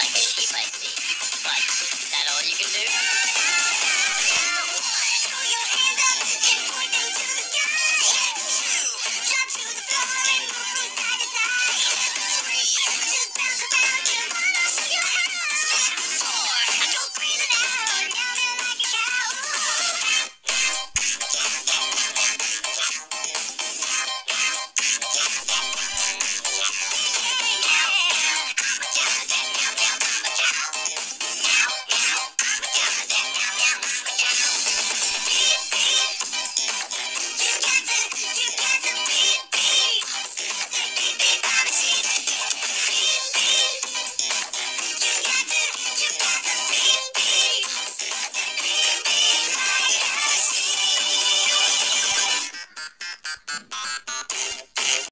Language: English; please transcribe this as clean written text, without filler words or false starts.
Spicy. But is that all you can do? Throw your hands up and point them to the sky. 2, jump to the floor and move from side to side. 3, just bounce around and wanna shake your house. 4, go crazy now, meow like a cow. Bye.